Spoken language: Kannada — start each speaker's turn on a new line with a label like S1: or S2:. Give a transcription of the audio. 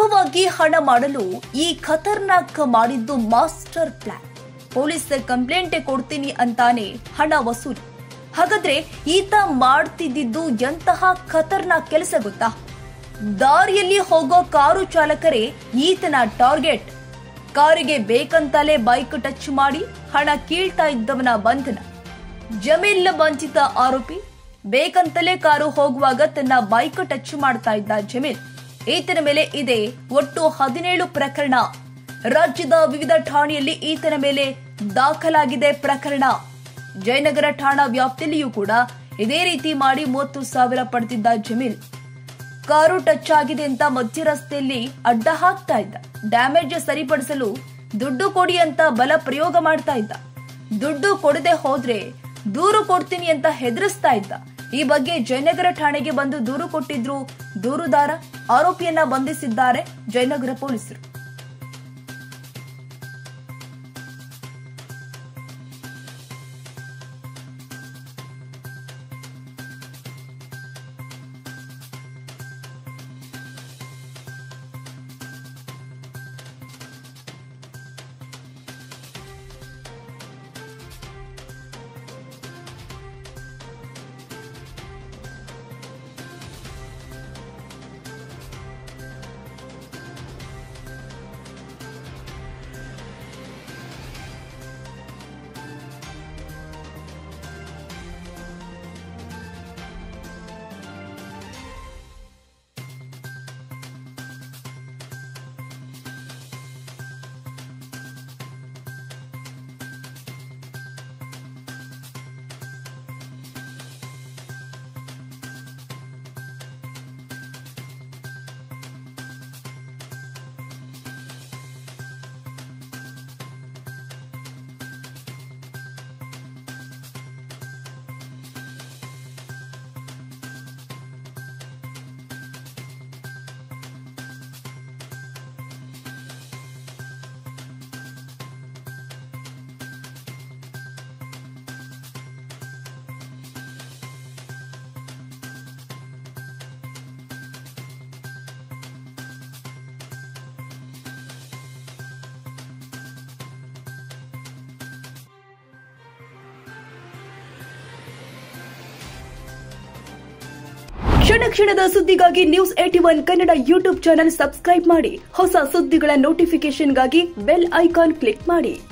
S1: ಸುಲಭವಾಗಿ ಹಣ ಮಾಡಲು ಈ ಖತರ್ನಾಕ್ ಮಾಡಿದ್ದು ಮಾಸ್ಟರ್ ಪ್ಲಾನ್. ಪೊಲೀಸ್ ಕಂಪ್ಲೇಂಟ್ ಕೊಡ್ತೀನಿ ಅಂತಾನೆ ಹಣ ವಸೂಲಿ. ಹಾಗಾದ್ರೆ ಈತ ಮಾಡ್ತಿದ್ದು ಎಂತಹ ಖತರ್ನಾಕ್ ಕೆಲಸ ಗೊತ್ತಾ? ದಾರಿಯಲ್ಲಿ ಹೋಗೋ ಕಾರು ಚಾಲಕರೇ ಈತನ ಟಾರ್ಗೆಟ್. ಕಾರಿಗೆ ಬೇಕಂತಲೇ ಬೈಕ್ ಟಚ್ ಮಾಡಿ ಹಣ ಕೀಳ್ತಾ ಇದ್ದವನ ಬಂಧನ. ಜಮೀಲ್ ವಂಚಿತ ಆರೋಪಿ. ಬೇಕಂತಲೇ ಕಾರು ಹೋಗುವಾಗ ತನ್ನ ಬೈಕ್ ಟಚ್ ಮಾಡ್ತಾ ಇದ್ದ ಜಮೀಲ್. ಈತನ ಮೇಲೆ ಇದೆ ಒಟ್ಟು 17 ಪ್ರಕರಣ. ರಾಜ್ಯದ ವಿವಿಧ ಠಾಣೆಯಲ್ಲಿ ಈತನ ಮೇಲೆ ದಾಖಲಾಗಿದೆ ಪ್ರಕರಣ. ಜಯನಗರ ಠಾಣಾ ವ್ಯಾಪ್ತಿಯಲ್ಲಿಯೂ ಕೂಡ ಇದೇ ರೀತಿ ಮಾಡಿ 30,000 ಪಡೆದಿದ್ದ ಜಮೀಲ್ ಕಾರು ಟಚ್ ಆಗಿದೆ ಅಂತ ಮಧ್ಯ ರಸ್ತೆಯಲ್ಲಿ ಅಡ್ಡ ಹಾಕ್ತಾ ಇದ್ದ. ಡ್ಯಾಮೇಜ್ ಸರಿಪಡಿಸಲು ದುಡ್ಡು ಕೊಡಿ ಅಂತ ಬಲ ಪ್ರಯೋಗ ಮಾಡ್ತಾ ಇದ್ದ. ದುಡ್ಡು ಕೊಡದೆ ಹೋದ್ರೆ ದೂರು ಕೊಡ್ತೀನಿ ಅಂತ ಹೆದರಿಸ್ತಾ ಇದ್ದ. ಈ ಬಗ್ಗೆ ಜಯನಗರ ಠಾಣೆಗೆ ಬಂದು ದೂರು ಕೊಟ್ಟಿದ್ರು ದೂರುದಾರ. ಆರೋಪಿಯನ್ನ ಬಂಧಿಸಿದ್ದಾರೆ ಜಯನಗರ ಪೊಲೀಸರು. ಕ್ಷಣ ಕ್ಷಣದ ಸುದ್ದಿಗಾಗಿ news 81 Kannada YouTube channel subscribe ಮಾಡಿ. ಹೊಸ ಸುದ್ದಿಗಳ ನೋಟಿಫಿಕೇಶನ್ಗಾಗಿ ಬೆಲ್ ಐಕಾನ್ ಕ್ಲಿಕ್ ಮಾಡಿ.